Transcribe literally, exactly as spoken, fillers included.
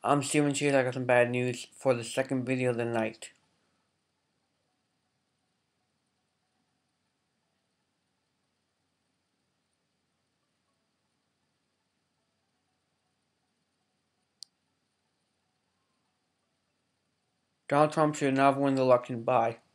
I'm Steven Cheers. I got some bad news for the second video of the night. Donald Trump should not have won the election by